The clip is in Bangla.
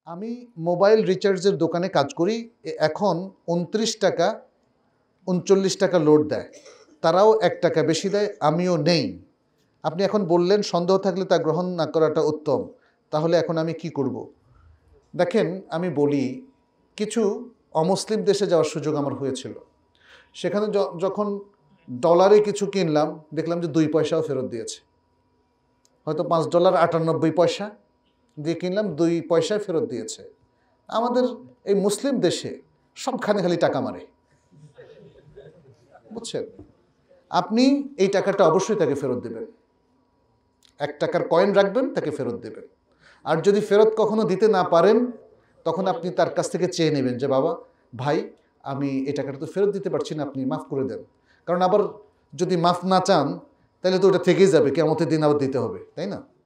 আমি মোবাইল রিচার্জের দোকানে কাজ করি। এখন 29 টাকা 39 টাকা লোড দেয়, তারাও 1 টাকা বেশি দেয়, আমিও নেই। আপনি এখন বললেন সন্দেহ থাকলে তা গ্রহণ না করাটা উত্তম, তাহলে এখন আমি কি করব? দেখেন, আমি বলি, কিছু অমুসলিম দেশে যাওয়ার সুযোগ আমার হয়েছিল। সেখানে যখন ডলারে কিছু কিনলাম, দেখলাম যে 2 পয়সাও ফেরত দিয়েছে। হয়তো $5.98 দিয়ে কিনলাম, 2 পয়সায় ফেরত দিয়েছে। আমাদের এই মুসলিম দেশে সবখানে খালি টাকা মারে, বুঝছেন? আপনি এই টাকাটা অবশ্যই তাকে ফেরত দেবেন, 1 টাকার কয়েন রাখবেন, তাকে ফেরত দেবেন। আর যদি ফেরত কখনো দিতে না পারেন, তখন আপনি তার কাছ থেকে চেয়ে নেবেন যে বাবা, ভাই, আমি এই টাকাটা তো ফেরত দিতে পারছি না, আপনি মাফ করে দেন। কারণ আবার যদি মাফ না চান, তাহলে তো ওটা থেকেই যাবে, কিয়ামতের দিন আবার দিতে হবে, তাই না?